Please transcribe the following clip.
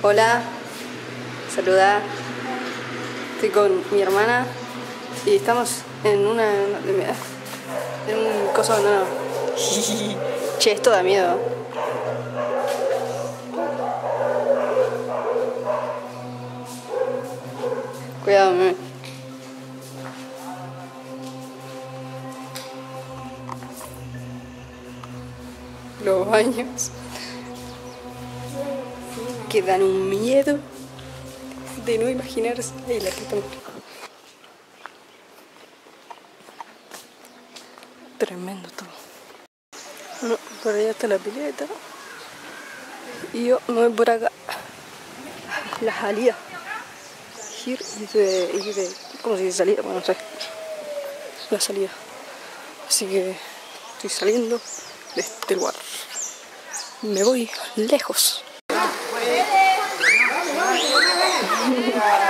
Hola, saluda. Estoy con mi hermana y estamos en un coso no. Che, esto da miedo. Cuidado, meme. Los baños que dan un miedo de no imaginarse. Ay, la puta madre. Tremendo todo. Bueno, por allá está la pileta. Y yo me voy por acá. La salida. Here is the ¿cómo se dice salida? Bueno, no sé. La salida. Así que estoy saliendo de este lugar. Me voy lejos.